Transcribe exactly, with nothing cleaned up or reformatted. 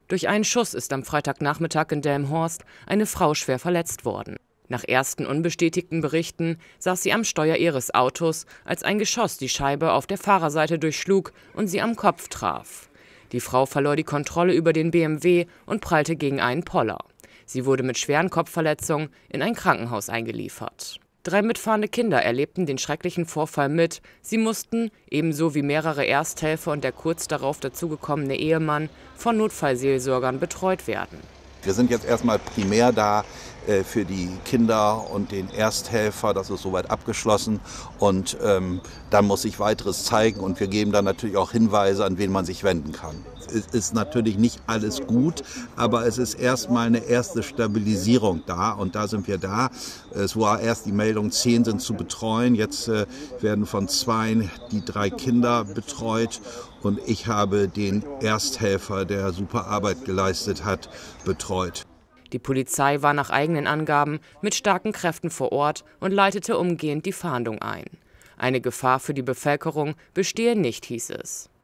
Durch einen Schuss ist am Freitagnachmittag in Delmenhorst eine Frau schwer verletzt worden. Nach ersten unbestätigten Berichten saß sie am Steuer ihres Autos, als ein Geschoss die Scheibe auf der Fahrerseite durchschlug und sie am Kopf traf. Die Frau verlor die Kontrolle über den B M W und prallte gegen einen Poller. Sie wurde mit schweren Kopfverletzungen in ein Krankenhaus eingeliefert. Drei mitfahrende Kinder erlebten den schrecklichen Vorfall mit. Sie mussten, ebenso wie mehrere Ersthelfer und der kurz darauf dazugekommene Ehemann, von Notfallseelsorgern betreut werden. Wir sind jetzt erstmal primär da äh, für die Kinder und den Ersthelfer, das ist soweit abgeschlossen, und ähm, dann muss sich weiteres zeigen und wir geben dann natürlich auch Hinweise, an wen man sich wenden kann. Es ist natürlich nicht alles gut, aber es ist erstmal eine erste Stabilisierung da und da sind wir da. Es war erst die Meldung, zehn sind zu betreuen, jetzt äh, werden von zwei die drei Kinder betreut und ich habe den Ersthelfer, der super Arbeit geleistet hat, betreut. Die Polizei war nach eigenen Angaben mit starken Kräften vor Ort und leitete umgehend die Fahndung ein. Eine Gefahr für die Bevölkerung bestehe nicht, hieß es.